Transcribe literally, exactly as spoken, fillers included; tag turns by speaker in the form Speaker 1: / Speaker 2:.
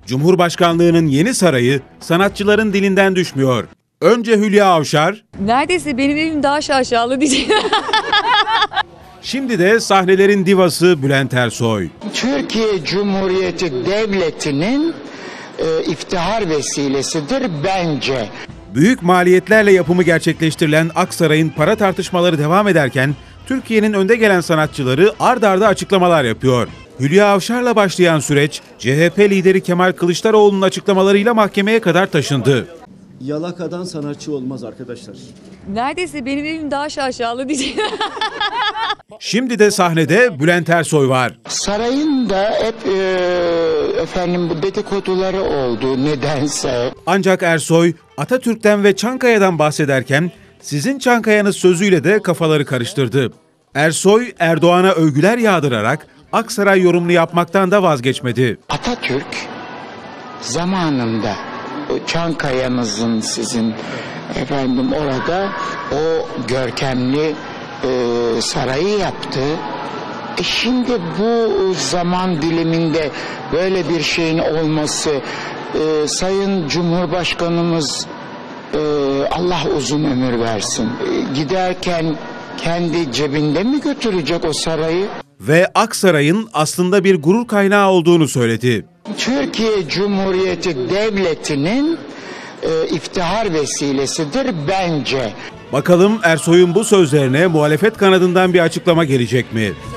Speaker 1: Cumhurbaşkanlığının yeni sarayı sanatçıların dilinden düşmüyor. Önce Hülya Avşar,
Speaker 2: neredeyse benim evim daha şaşalı diyeceğim.
Speaker 1: şimdi de sahnelerin divası Bülent Ersoy.
Speaker 3: Türkiye Cumhuriyeti Devleti'nin e, iftihar vesilesidir bence.
Speaker 1: Büyük maliyetlerle yapımı gerçekleştirilen Aksaray'ın para tartışmaları devam ederken, Türkiye'nin önde gelen sanatçıları ard arda açıklamalar yapıyor. Hülya Avşar'la başlayan süreç, C H P lideri Kemal Kılıçdaroğlu'nun açıklamalarıyla mahkemeye kadar taşındı.
Speaker 4: Yalakadan sanatçı olmaz arkadaşlar.
Speaker 2: Neredeyse benim evim daha şaşalı diyeceğim.
Speaker 1: Şimdi de sahnede Bülent Ersoy var.
Speaker 3: Sarayın da hep e, efendim bu dedikoduları oldu nedense.
Speaker 1: Ancak Ersoy, Atatürk'ten ve Çankaya'dan bahsederken, sizin Çankaya'nız sözüyle de kafaları karıştırdı. Ersoy, Erdoğan'a övgüler yağdırarak Aksaray yorumunu yapmaktan da vazgeçmedi.
Speaker 3: Atatürk zamanında Çankaya'nızın sizin efendim orada o görkemli e, sarayı yaptı. E şimdi bu zaman diliminde böyle bir şeyin olması, e, Sayın Cumhurbaşkanımız e, Allah uzun ömür versin. E, giderken kendi cebinde mi götürecek o sarayı?
Speaker 1: Ve Aksaray'ın aslında bir gurur kaynağı olduğunu söyledi.
Speaker 3: Türkiye Cumhuriyeti Devleti'nin e, iftihar vesilesidir bence.
Speaker 1: Bakalım Ersoy'un bu sözlerine muhalefet kanadından bir açıklama gelecek mi?